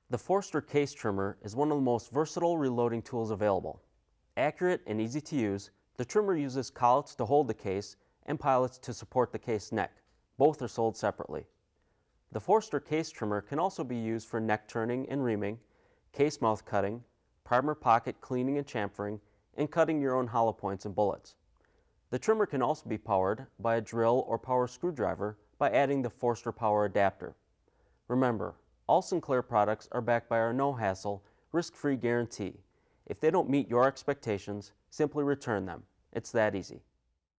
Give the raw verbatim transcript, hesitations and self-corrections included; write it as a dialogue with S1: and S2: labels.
S1: The Forster case trimmer is one of the most versatile reloading tools available. Accurate and easy to use, the trimmer uses collets to hold the case and pilot to support the case neck. Both are sold separately. The Forster case trimmer can also be used for neck turning and reaming, case mouth cutting, primer pocket cleaning and chamfering, and cutting your own hollow points and bullets. The trimmer can also be powered by a drill or power screwdriver by adding the Forster power adapter. Remember, all Sinclair products are backed by our no-hassle, risk-free guarantee. If they don't meet your expectations, simply return them. It's that easy.